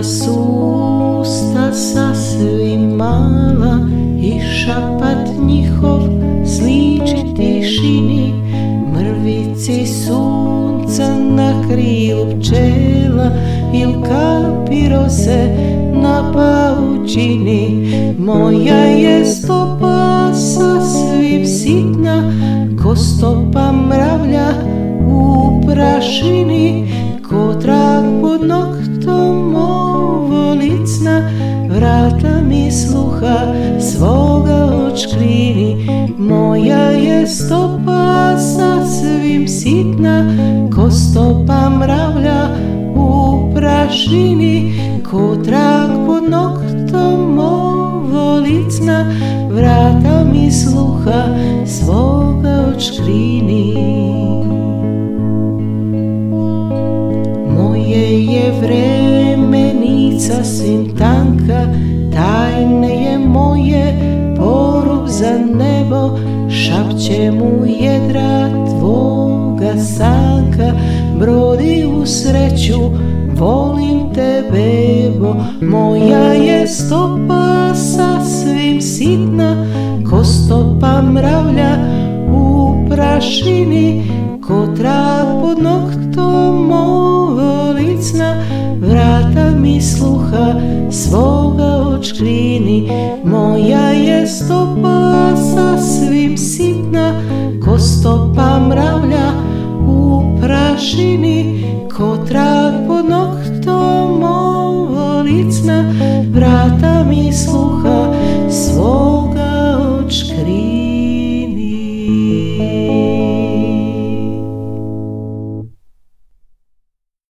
Moja su usta sasvim mala i šapat njihov sliči tišini, mrvici sunca na krilu pčela il kapi rose na paučini. Moja je stopa sasvim sitna, ko stopa mravlja u prašini, ko trag pod noktom ovolicna, vrata mi sluha svoga odškrini. Moja je stopa sasvim sitna, ko stopa mravlja u prašini, ko trag pod noktom ovolicna, vrata mi sluha svoga odškrini. Moje je vremenica svim tanka, tajne je moje porub za nebo, šapće mu jedra tvoga sanka, brodi u sreću, volim te bebo. Moja je stopa sasvim sitna, ko stopa mravlja u prašini, ko trag pod noktom ovolicna, vrata mi sluha svoga odškrini. Moja je stopa sasvim sitna, ko stopa mravlja u prašini, ko trag pod noktom ovolicna, vrata mi sluha